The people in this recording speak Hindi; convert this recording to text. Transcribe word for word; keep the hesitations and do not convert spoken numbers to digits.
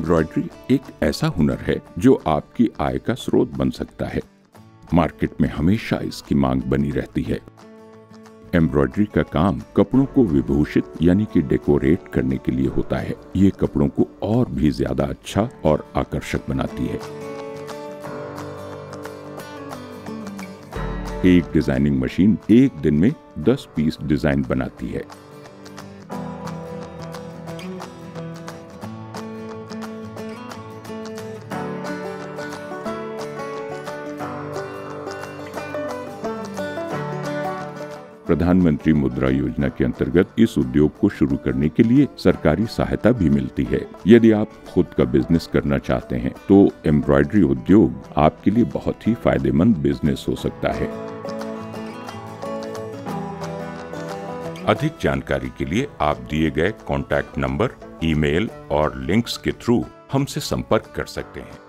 एम्ब्रॉयडरी एक ऐसा हुनर है जो आपकी आय का स्रोत बन सकता है। मार्केट में हमेशा इसकी मांग बनी रहती है। एम्ब्रॉयडरी का काम कपड़ों को विभूषित यानी कि डेकोरेट करने के लिए होता है। ये कपड़ों को और भी ज्यादा अच्छा और आकर्षक बनाती है। एक डिजाइनिंग मशीन एक दिन में दस पीस डिजाइन बनाती है। प्रधानमंत्री मुद्रा योजना के अंतर्गत इस उद्योग को शुरू करने के लिए सरकारी सहायता भी मिलती है। यदि आप खुद का बिजनेस करना चाहते हैं तो एम्ब्रॉयडरी उद्योग आपके लिए बहुत ही फायदेमंद बिजनेस हो सकता है। अधिक जानकारी के लिए आप दिए गए कॉन्टैक्ट नंबर, ईमेल और लिंक्स के थ्रू हमसे संपर्क कर सकते हैं।